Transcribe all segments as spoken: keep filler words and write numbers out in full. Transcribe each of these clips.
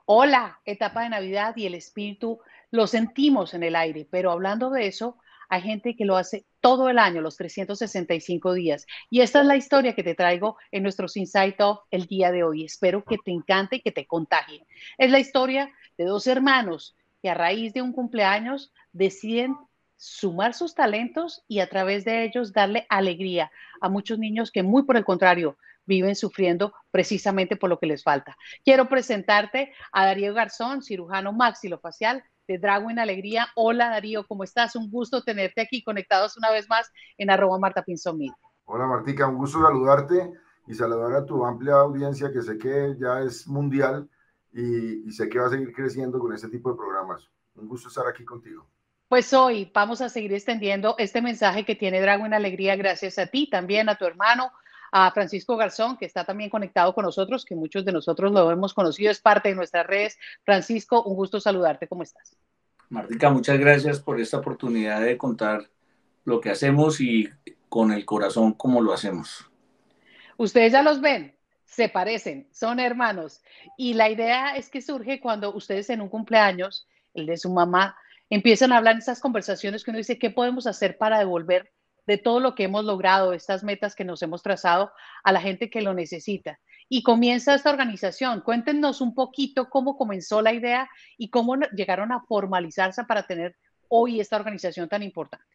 Hola, etapa de Navidad y el espíritu lo sentimos en el aire, pero hablando de eso, hay gente que lo hace todo el año, los trescientos sesenta y cinco días. Y esta es la historia que te traigo en nuestros Insight Off el día de hoy. Espero que te encante y que te contagie. Es la historia de dos hermanos que a raíz de un cumpleaños deciden sumar sus talentos y a través de ellos darle alegría a muchos niños que muy por el contrario viven sufriendo precisamente por lo que les falta. Quiero presentarte a Darío Garzón, cirujano maxilofacial de Dragwin Alegría. Hola Darío, ¿cómo estás? Un gusto tenerte aquí conectados una vez más en arroba Marta Pinzón Media. Hola Martica, un gusto saludarte y saludar a tu amplia audiencia que sé que ya es mundial y, y sé que va a seguir creciendo con este tipo de programas. Un gusto estar aquí contigo. Pues hoy vamos a seguir extendiendo este mensaje que tiene Dragwin Alegría gracias a ti, también a tu hermano, a Francisco Garzón, que está también conectado con nosotros, que muchos de nosotros lo hemos conocido, es parte de nuestras redes. Francisco, un gusto saludarte, ¿cómo estás? Martica, muchas gracias por esta oportunidad de contar lo que hacemos y con el corazón como lo hacemos. Ustedes ya los ven, se parecen, son hermanos. Y la idea es que surge cuando ustedes en un cumpleaños, el de su mamá, empiezan a hablar en esas conversaciones que uno dice, ¿qué podemos hacer para devolver de todo lo que hemos logrado, estas metas que nos hemos trazado a la gente que lo necesita? Y comienza esta organización. Cuéntenos un poquito cómo comenzó la idea y cómo llegaron a formalizarse para tener hoy esta organización tan importante.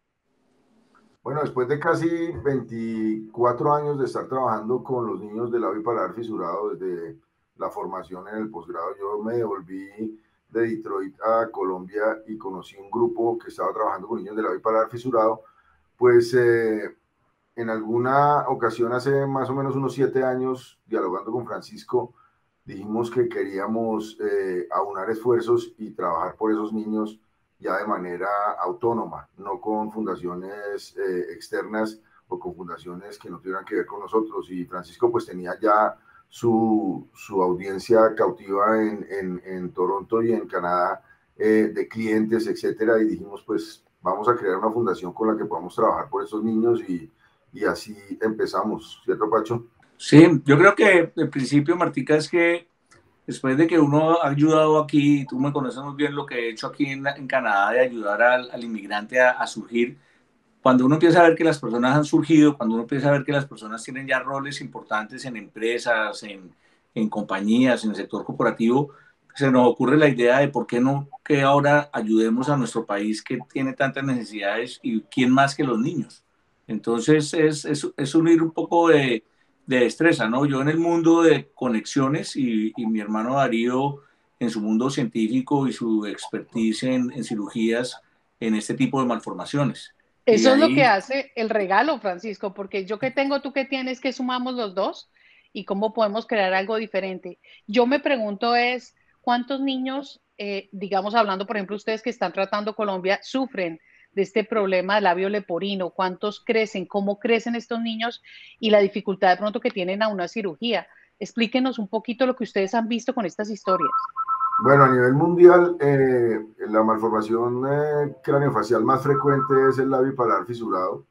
Bueno, después de casi veinticuatro años de estar trabajando con los niños de labio paladar fisurado desde la formación en el posgrado, yo me devolví de Detroit a Colombia y conocí un grupo que estaba trabajando con niños de labio paladar fisurado. Pues eh, en alguna ocasión hace más o menos unos siete años, dialogando con Francisco, dijimos que queríamos eh, aunar esfuerzos y trabajar por esos niños ya de manera autónoma, no con fundaciones eh, externas o con fundaciones que no tuvieran que ver con nosotros. Y Francisco pues tenía ya su, su audiencia cautiva en, en, en Toronto y en Canadá, eh, de clientes, etcétera, y dijimos pues vamos a crear una fundación con la que podamos trabajar por esos niños y, y así empezamos, ¿cierto, Pacho? Sí, yo creo que el principio, Martica, es que después de que uno ha ayudado aquí, tú me conoces muy bien lo que he hecho aquí en, en Canadá de ayudar al, al inmigrante a, a surgir, cuando uno empieza a ver que las personas han surgido, cuando uno empieza a ver que las personas tienen ya roles importantes en empresas, en, en compañías, en el sector corporativo, se nos ocurre la idea de por qué no que ahora ayudemos a nuestro país que tiene tantas necesidades y quién más que los niños. Entonces es, es, es unir un poco de, de destreza, ¿no? Yo en el mundo de conexiones y, y mi hermano Darío en su mundo científico y su expertise en, en cirugías en este tipo de malformaciones. Y Eso es lo que ahí, hace el regalo, Francisco, porque yo que tengo, tú que tienes, que sumamos los dos y cómo podemos crear algo diferente. Yo me pregunto es, ¿cuántos niños, eh, digamos, hablando, por ejemplo, ustedes que están tratando Colombia, sufren de este problema del labio leporino? ¿Cuántos crecen? ¿Cómo crecen estos niños? Y la dificultad de pronto que tienen a una cirugía. Explíquenos un poquito lo que ustedes han visto con estas historias. Bueno, a nivel mundial, eh, la malformación eh, craneofacial más frecuente es el labio paladar fisurado.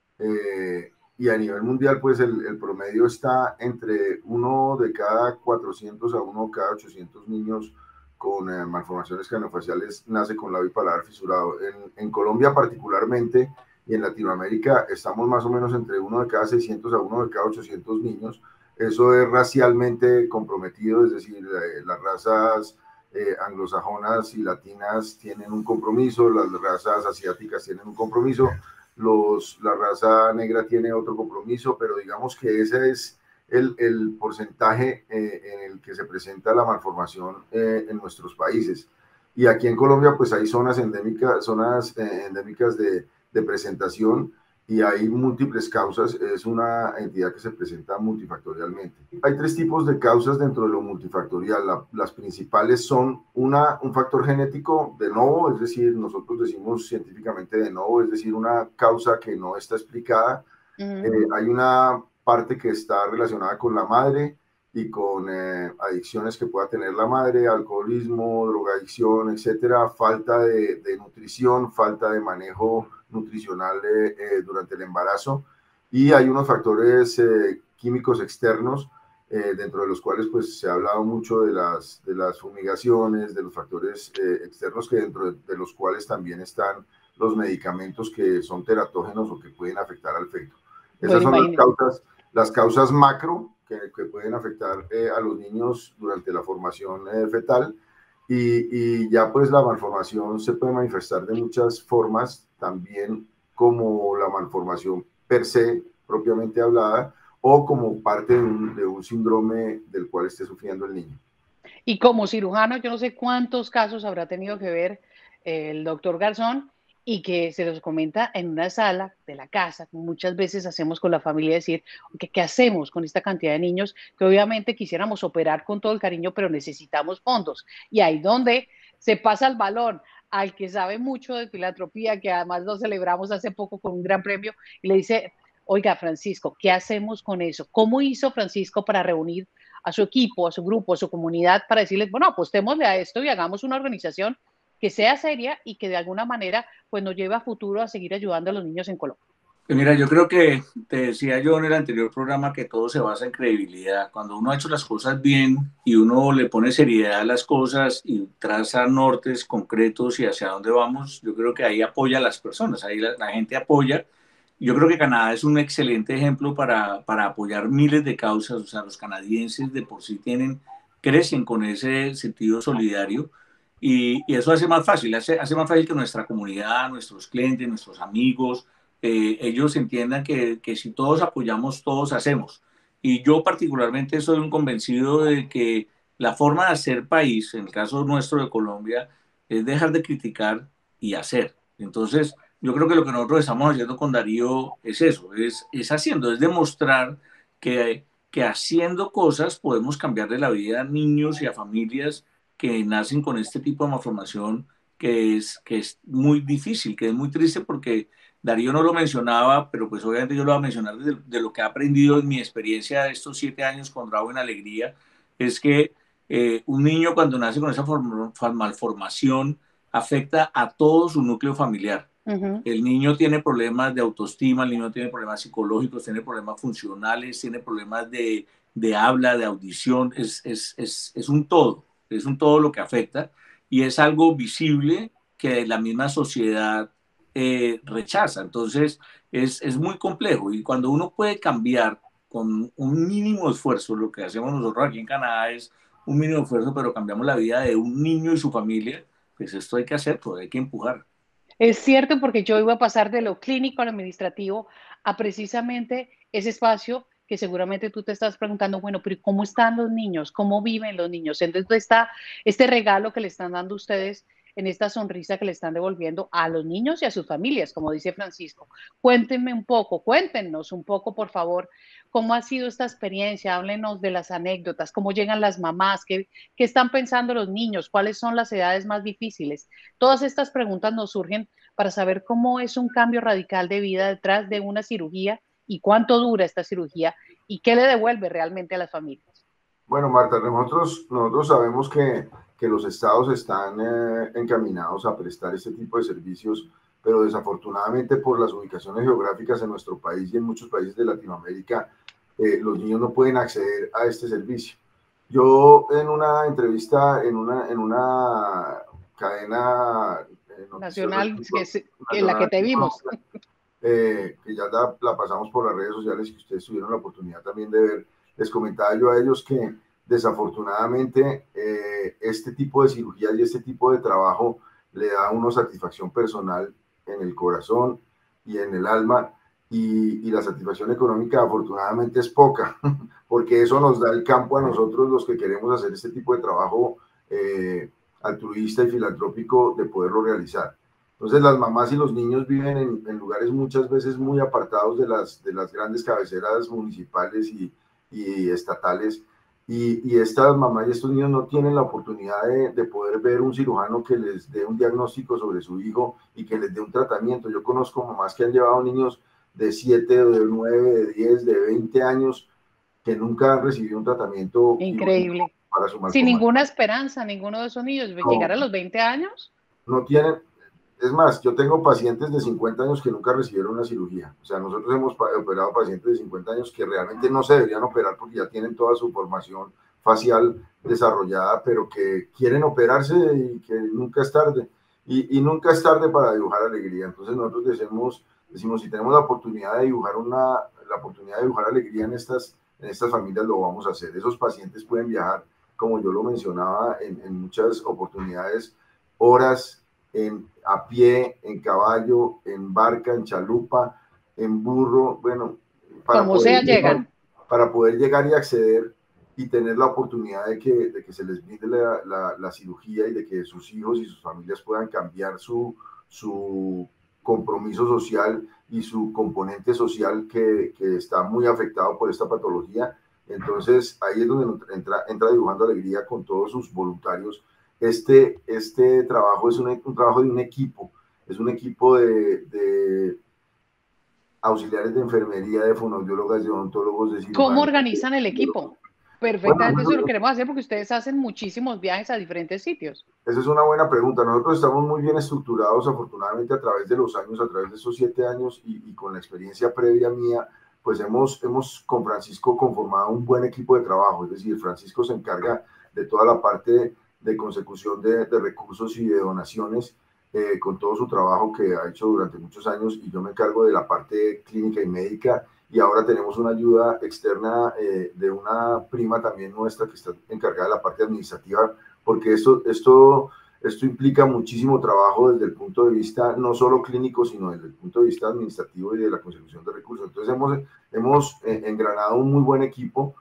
Eh, y a nivel mundial, pues el, el, promedio está entre uno de cada cuatrocientos a uno de cada ochocientos niños con eh, malformaciones craneofaciales nace con labio paladar fisurado. En, en Colombia particularmente y en Latinoamérica estamos más o menos entre uno de cada seiscientos a uno de cada ochocientos niños. Eso es racialmente comprometido, es decir, eh, las razas eh, anglosajonas y latinas tienen un compromiso, las razas asiáticas tienen un compromiso, los, la raza negra tiene otro compromiso, pero digamos que ese es el, el porcentaje eh, en el que se presenta la malformación eh, en nuestros países. Y aquí en Colombia pues hay zonas endémicas, zonas eh, endémicas de, de presentación y hay múltiples causas. Es una entidad que se presenta multifactorialmente. Hay tres tipos de causas dentro de lo multifactorial. La, las principales son una, un factor genético de novo, es decir, nosotros decimos científicamente de novo, es decir, una causa que no está explicada. Uh-huh. eh, hay una parte que está relacionada con la madre y con eh, adicciones que pueda tener la madre, alcoholismo, drogadicción, etcétera, falta de, de nutrición, falta de manejo nutricional eh, eh, durante el embarazo, y hay unos factores eh, químicos externos eh, dentro de los cuales pues se ha hablado mucho de las, de las fumigaciones, de los factores eh, externos, que dentro de, de los cuales también están los medicamentos que son teratógenos o que pueden afectar al feto. Esas Bueno, son las imagínate. causas, las causas macro que, que pueden afectar eh, a los niños durante la formación eh, fetal, y, y ya pues la malformación se puede manifestar de muchas formas, también como la malformación per se, propiamente hablada, o como parte de un, de un síndrome del cual esté sufriendo el niño. Y como cirujano, yo no sé cuántos casos habrá tenido que ver eh, el doctor Garzón, y que se los comenta en una sala de la casa. Muchas veces hacemos con la familia decir, ¿qué, qué hacemos con esta cantidad de niños? Que obviamente quisiéramos operar con todo el cariño, pero necesitamos fondos. Y ahí donde se pasa el balón al que sabe mucho de filantropía, que además lo celebramos hace poco con un gran premio, y le dice, oiga, Francisco, ¿qué hacemos con eso? ¿Cómo hizo Francisco para reunir a su equipo, a su grupo, a su comunidad, para decirles, bueno, apostémosle a esto y hagamos una organización que sea seria y que de alguna manera pues nos lleve a futuro a seguir ayudando a los niños en Colombia? Mira, yo creo que te decía yo en el anterior programa que todo se basa en credibilidad. Cuando uno ha hecho las cosas bien y uno le pone seriedad a las cosas y traza nortes concretos y hacia dónde vamos, yo creo que ahí apoya a las personas, ahí la, la gente apoya. Yo creo que Canadá es un excelente ejemplo para, para apoyar miles de causas. O sea, los canadienses de por sí tienen, crecen con ese sentido solidario, y, y eso hace más fácil, hace, hace más fácil que nuestra comunidad, nuestros clientes, nuestros amigos, eh, ellos entiendan que, que si todos apoyamos, todos hacemos. Y yo particularmente soy un convencido de que la forma de hacer país, en el caso nuestro de Colombia, es dejar de criticar y hacer. Entonces, yo creo que lo que nosotros estamos haciendo con Darío es eso, es, es haciendo, es demostrar que, que haciendo cosas podemos cambiarle la vida a niños y a familias que nacen con este tipo de malformación, que es, que es muy difícil, que es muy triste, porque Darío no lo mencionaba, pero pues obviamente yo lo voy a mencionar de, de lo que he aprendido en mi experiencia de estos siete años con Bravo en Alegría, es que eh, un niño cuando nace con esa form malformación afecta a todo su núcleo familiar. Uh-huh. El niño tiene problemas de autoestima, el niño tiene problemas psicológicos, tiene problemas funcionales, tiene problemas de, de habla, de audición, es, es, es, es un todo, es un todo lo que afecta, y es algo visible que la misma sociedad eh, rechaza. Entonces es, es muy complejo, y cuando uno puede cambiar con un mínimo esfuerzo, lo que hacemos nosotros aquí en Canadá es un mínimo esfuerzo, pero cambiamos la vida de un niño y su familia, pues esto hay que hacer, pues hay que empujar. Es cierto, porque yo iba a pasar de lo clínico a lo administrativo a precisamente ese espacio que seguramente tú te estás preguntando, bueno, pero ¿cómo están los niños? ¿Cómo viven los niños? Entonces está este regalo que le están dando ustedes, en esta sonrisa que le están devolviendo a los niños y a sus familias, como dice Francisco. Cuéntenme un poco, cuéntenos un poco, por favor, cómo ha sido esta experiencia, háblenos de las anécdotas, cómo llegan las mamás, qué, qué están pensando los niños, cuáles son las edades más difíciles. Todas estas preguntas nos surgen para saber cómo es un cambio radical de vida detrás de una cirugía, y cuánto dura esta cirugía y qué le devuelve realmente a las familias. Bueno, Marta, nosotros, nosotros sabemos que, que los estados están eh, encaminados a prestar este tipo de servicios, pero desafortunadamente por las ubicaciones geográficas en nuestro país y en muchos países de Latinoamérica, eh, los niños no pueden acceder a este servicio. Yo en una entrevista en una, en una cadena eh, Nacional, que es que la que nacional, te vimos. eh, que ya la, la pasamos por las redes sociales, que ustedes tuvieron la oportunidad también de ver, les comentaba yo a ellos que desafortunadamente eh, este tipo de cirugía y este tipo de trabajo le da a uno satisfacción personal en el corazón y en el alma, y, y la satisfacción económica afortunadamente es poca, porque eso nos da el campo a nosotros los que queremos hacer este tipo de trabajo eh, altruista y filantrópico, de poderlo realizar. Entonces las mamás y los niños viven en, en lugares muchas veces muy apartados de las, de las grandes cabeceras municipales y, y estatales, y, y estas mamás y estos niños no tienen la oportunidad de, de poder ver un cirujano que les dé un diagnóstico sobre su hijo y que les dé un tratamiento. Yo conozco mamás que han llevado niños de siete, de nueve, de diez, de veinte años que nunca han recibido un tratamiento Increíble. para su Sin malformación. ninguna esperanza, ninguno de esos niños, No, llegar a los veinte años. no tienen, Es más, yo tengo pacientes de cincuenta años que nunca recibieron una cirugía. O sea, nosotros hemos operado pacientes de cincuenta años que realmente no se deberían operar porque ya tienen toda su formación facial desarrollada, pero que quieren operarse y que nunca es tarde. Y, y nunca es tarde para dibujar alegría. Entonces nosotros decimos, decimos si tenemos la oportunidad de dibujar una, la oportunidad de dibujar alegría en estas, en estas familias, lo vamos a hacer. Esos pacientes pueden viajar, como yo lo mencionaba, en, en muchas oportunidades, horas, en, a pie, en caballo, en barca, en chalupa, en burro, bueno, para Como poder sea, llegar, llegan. para poder llegar y acceder y tener la oportunidad de que, de que se les brinde la, la, la cirugía y de que sus hijos y sus familias puedan cambiar su, su compromiso social y su componente social que, que está muy afectado por esta patología. Entonces ahí es donde entra, entra Dibujando Alegría con todos sus voluntarios. Este, este trabajo es un, un trabajo de un equipo, es un equipo de, de auxiliares de enfermería, de fonoaudiólogas, de odontólogos, de ¿Cómo cirujanos. organizan el equipo? Bueno, Perfectamente, eso lo queremos hacer porque ustedes hacen muchísimos viajes a diferentes sitios. esa es una buena pregunta. Nosotros estamos muy bien estructurados, afortunadamente, a través de los años, a través de esos siete años y, y con la experiencia previa mía, pues hemos, hemos con Francisco conformado un buen equipo de trabajo. Es decir, Francisco se encarga de toda la parte de consecución de, de recursos y de donaciones, eh, con todo su trabajo que ha hecho durante muchos años, y yo me encargo de la parte clínica y médica. Y ahora tenemos una ayuda externa eh, de una prima también nuestra que está encargada de la parte administrativa, porque esto, esto, esto implica muchísimo trabajo desde el punto de vista no solo clínico, sino desde el punto de vista administrativo y de la consecución de recursos. Entonces hemos, hemos engranado un muy buen equipo,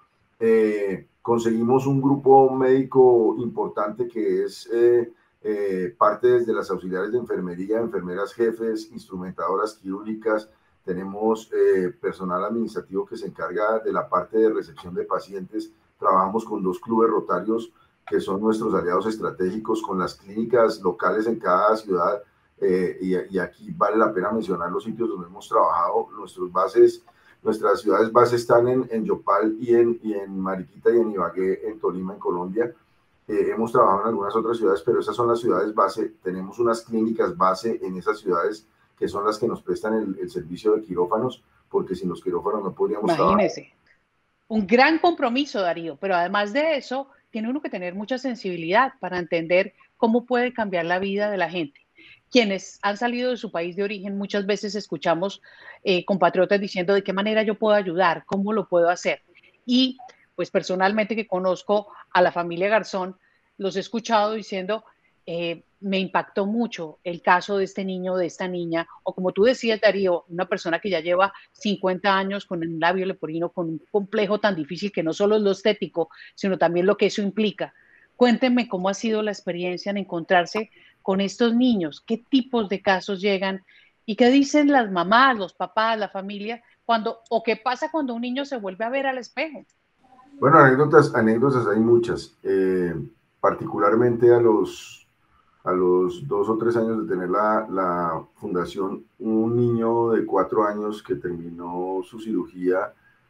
eh, conseguimos un grupo médico importante que es eh, eh, parte desde las auxiliares de enfermería, enfermeras jefes, instrumentadoras quirúrgicas, tenemos eh, personal administrativo que se encarga de la parte de recepción de pacientes, trabajamos con dos clubes rotarios que son nuestros aliados estratégicos, con las clínicas locales en cada ciudad, eh, y, y aquí vale la pena mencionar los sitios donde hemos trabajado. Nuestros bases, nuestras ciudades base están en, en Yopal y en, y en Mariquita y en Ibagué, en Tolima, en Colombia. Eh, hemos trabajado en algunas otras ciudades, pero esas son las ciudades base. Tenemos unas clínicas base en esas ciudades que son las que nos prestan el, el servicio de quirófanos, porque sin los quirófanos no podríamos Imagínese. trabajar. Un gran compromiso, Darío, pero además de eso, tiene uno que tener mucha sensibilidad para entender cómo puede cambiar la vida de la gente. Quienes han salido de su país de origen, muchas veces escuchamos eh, compatriotas diciendo de qué manera yo puedo ayudar, cómo lo puedo hacer. Y pues personalmente que conozco a la familia Garzón, los he escuchado diciendo, eh, me impactó mucho el caso de este niño, de esta niña, o como tú decías, Darío, una persona que ya lleva cincuenta años con un labio leporino, con un complejo tan difícil que no solo es lo estético, sino también lo que eso implica. Cuéntenme cómo ha sido la experiencia en encontrarse con estos niños, qué tipos de casos llegan y qué dicen las mamás, los papás, la familia, cuando, o qué pasa cuando un niño se vuelve a ver al espejo. Bueno, anécdotas, anécdotas hay muchas, eh, particularmente a los, a los dos o tres años de tener la, la fundación, un niño de cuatro años que terminó su cirugía,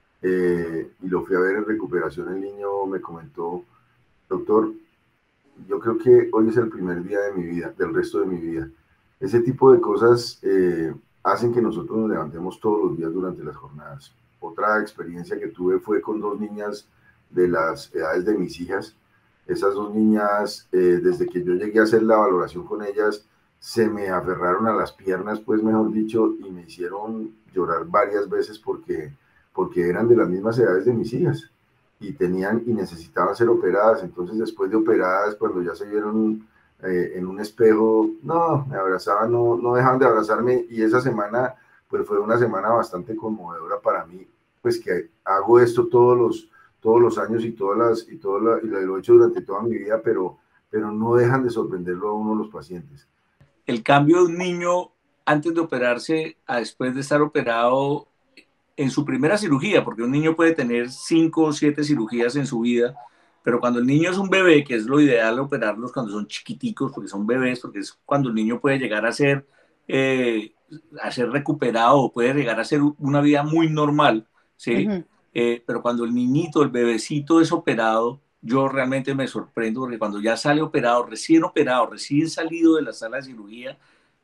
eh, y lo fui a ver en recuperación. El niño me comentó: doctor, yo creo que hoy es el primer día de mi vida, del resto de mi vida. Ese tipo de cosas eh, hacen que nosotros nos levantemos todos los días durante las jornadas. Otra experiencia que tuve fue con dos niñas de las edades de mis hijas. Esas dos niñas, eh, desde que yo llegué a hacer la valoración con ellas, se me aferraron a las piernas, pues mejor dicho, y me hicieron llorar varias veces porque, porque eran de las mismas edades de mis hijas y tenían y necesitaban ser operadas. Entonces, después de operadas, cuando ya se vieron eh, en un espejo, no, me abrazaban, no, no dejaban de abrazarme, y esa semana pues fue una semana bastante conmovedora para mí, pues que hago esto todos los, todos los años y todas las, y todo la, y lo he hecho durante toda mi vida, pero, pero no dejan de sorprenderlo a uno los pacientes. El cambio de un niño antes de operarse a después de estar operado en su primera cirugía, porque un niño puede tener cinco o siete cirugías en su vida, pero cuando el niño es un bebé, que es lo ideal operarlos cuando son chiquiticos, porque son bebés, porque es cuando el niño puede llegar a ser, eh, a ser recuperado, o puede llegar a ser una vida muy normal, ¿sí? Uh-huh. Eh, pero cuando el niñito, el bebecito es operado, yo realmente me sorprendo, porque cuando ya sale operado, recién operado, recién salido de la sala de cirugía,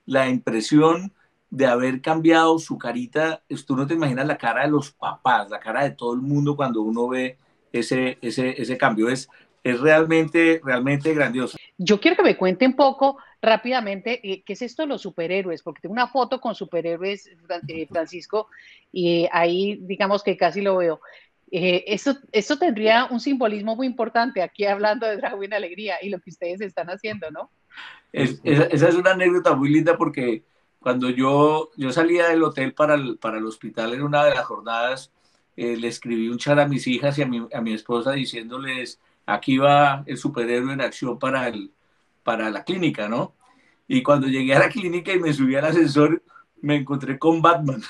la impresión de haber cambiado su carita. Tú no te imaginas la cara de los papás, la cara de todo el mundo cuando uno ve ese, ese, ese cambio. Es, es realmente, realmente grandioso. Yo quiero que me cuente un poco rápidamente eh, qué es esto de los superhéroes, porque tengo una foto con superhéroes, eh, Francisco, y ahí digamos que casi lo veo. Eh, esto, esto tendría un simbolismo muy importante aquí hablando de Dragwin Alegría y lo que ustedes están haciendo, ¿no? Es, esa, esa es una anécdota muy linda porque cuando yo, yo salía del hotel para el, para el hospital en una de las jornadas, eh, le escribí un chat a mis hijas y a mi, a mi esposa diciéndoles, aquí va el superhéroe en acción para, el, para la clínica, ¿no? Y cuando llegué a la clínica y me subí al ascensor, me encontré con Batman.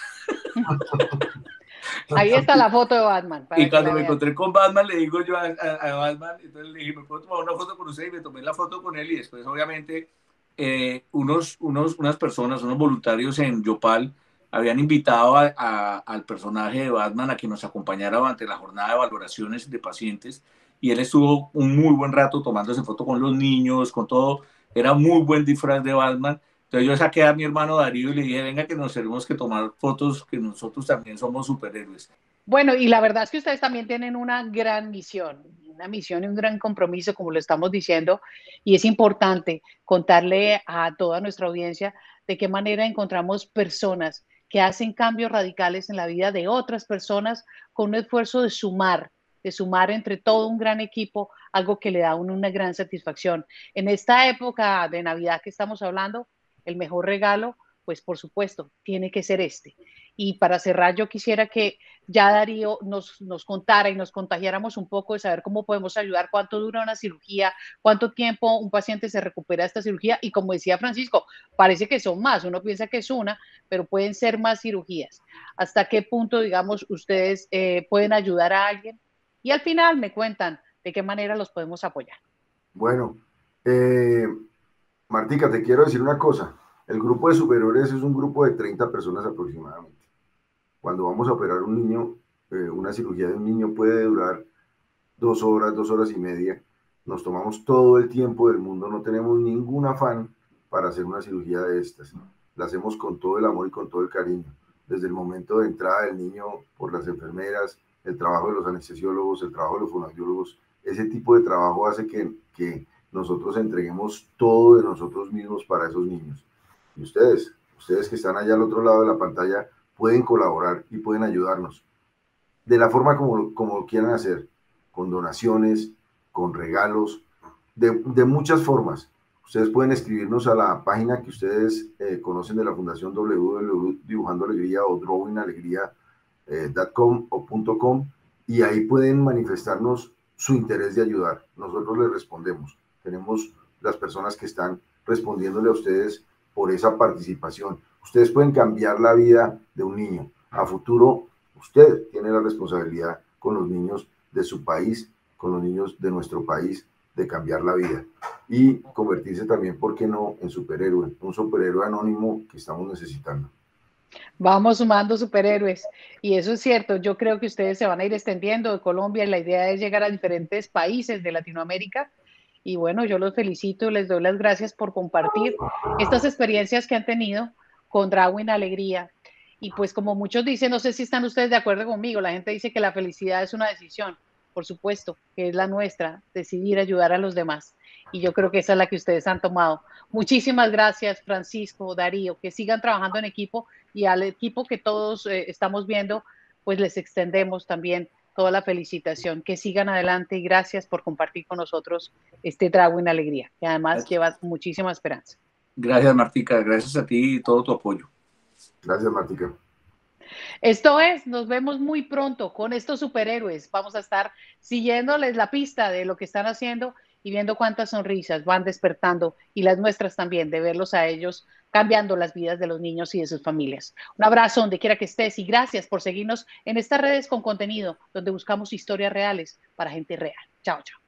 Ahí está la foto de Batman. Para Y que cuando la me vean. encontré con Batman, le digo yo a, a, a Batman, entonces le dije, ¿me puedo tomar una foto con usted? Y me tomé la foto con él y después, obviamente, eh, unos, unos, unas personas, unos voluntarios en Yopal, habían invitado a, a, al personaje de Batman a que nos acompañara durante la jornada de valoraciones de pacientes y él estuvo un muy buen rato tomándose foto con los niños, con todo, era muy buen disfraz de Batman. Entonces yo saqué a mi hermano Darío y le dije, venga que nos tenemos que tomar fotos, que nosotros también somos superhéroes. Bueno, y la verdad es que ustedes también tienen una gran misión, una misión y un gran compromiso, como lo estamos diciendo, y es importante contarle a toda nuestra audiencia de qué manera encontramos personas que hacen cambios radicales en la vida de otras personas con un esfuerzo de sumar, de sumar entre todo un gran equipo, algo que le da a uno una gran satisfacción. En esta época de Navidad que estamos hablando, el mejor regalo, pues por supuesto, tiene que ser este. Y para cerrar, yo quisiera que ya Darío nos, nos contara y nos contagiáramos un poco de saber cómo podemos ayudar, cuánto dura una cirugía, cuánto tiempo un paciente se recupera de esta cirugía y como decía Francisco, parece que son más, uno piensa que es una, pero pueden ser más cirugías. ¿Hasta qué punto, digamos, ustedes eh, pueden ayudar a alguien? Y al final me cuentan de qué manera los podemos apoyar. Bueno, eh, Martica, te quiero decir una cosa. El grupo de superhéroes es un grupo de treinta personas aproximadamente. Cuando vamos a operar un niño, eh, una cirugía de un niño puede durar dos horas, dos horas y media. Nos tomamos todo el tiempo del mundo, no tenemos ningún afán para hacer una cirugía de estas. La hacemos con todo el amor y con todo el cariño. Desde el momento de entrada del niño por las enfermeras, el trabajo de los anestesiólogos, el trabajo de los fonoaudiólogos, ese tipo de trabajo hace que, que nosotros entreguemos todo de nosotros mismos para esos niños. Y ustedes, ustedes que están allá al otro lado de la pantalla, pueden colaborar y pueden ayudarnos de la forma como, como quieran hacer, con donaciones, con regalos, de, de muchas formas. Ustedes pueden escribirnos a la página que ustedes eh, conocen de la Fundación w w w punto dibujando alegría o drawing alegría punto com eh, o punto .com y ahí pueden manifestarnos su interés de ayudar. Nosotros les respondemos. Tenemos las personas que están respondiéndole a ustedes por esa participación. Ustedes pueden cambiar la vida de un niño. A futuro, usted tiene la responsabilidad con los niños de su país, con los niños de nuestro país, de cambiar la vida y convertirse también, ¿por qué no?, en superhéroe, un superhéroe anónimo que estamos necesitando. Vamos sumando superhéroes y eso es cierto, yo creo que ustedes se van a ir extendiendo de Colombia y la idea es llegar a diferentes países de Latinoamérica y bueno, yo los felicito y les doy las gracias por compartir estas experiencias que han tenido con Dragwin Alegría y pues como muchos dicen, no sé si están ustedes de acuerdo conmigo, la gente dice que la felicidad es una decisión, por supuesto, que es la nuestra, decidir ayudar a los demás y yo creo que esa es la que ustedes han tomado. Muchísimas gracias, Francisco, Darío, que sigan trabajando en equipo y al equipo que todos eh, estamos viendo, pues les extendemos también toda la felicitación. Que sigan adelante y gracias por compartir con nosotros este Dragwin Alegría, que además lleva muchísima esperanza. Gracias, Martica. Gracias a ti y todo tu apoyo. Gracias, Martica. Esto es, nos vemos muy pronto con estos superhéroes. Vamos a estar siguiéndoles la pista de lo que están haciendo y viendo cuántas sonrisas van despertando y las nuestras también, de verlos a ellos cambiando las vidas de los niños y de sus familias. Un abrazo donde quiera que estés y gracias por seguirnos en estas redes con contenido donde buscamos historias reales para gente real. Chao, chao.